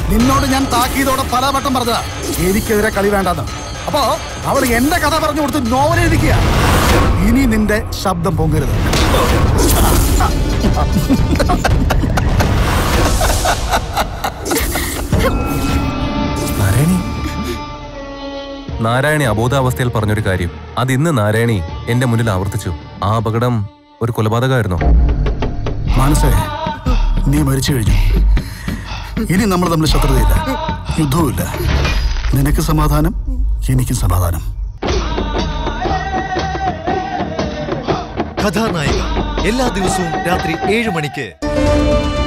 നിന്നോട് ഞാൻ താക്കീതോടെ പലവട്ടം പറഞ്ഞതാ എനിക്കെതിരെ കളി വേണ്ടെന്ന്. അപ്പോ അവൾ എന്റെ കഥ പറഞ്ഞു കൊടുത്ത് നോവൽ എഴുതിക്കുക. ഇനി നിന്റെ ശബ്ദം പൊങ്ങരുത്. നാരായണി അബോധാവസ്ഥയിൽ പറഞ്ഞൊരു കാര്യം അത് ഇന്ന് നാരായണി എന്റെ മുന്നിൽ ആവർത്തിച്ചു. ആ അപകടം ഒരു കൊലപാതകമായിരുന്നോ? മനസ്സേ, നീ മരിച്ചു കഴിഞ്ഞു. ഇനി നമ്മൾ തമ്മിൽ ശത്രുതയില്ല, യുദ്ധവുമില്ല. നിനക്ക് സമാധാനം, എനിക്കും സമാധാനം. കഥാനായിക എല്ലാ ദിവസവും രാത്രി 7 മണിക്ക്.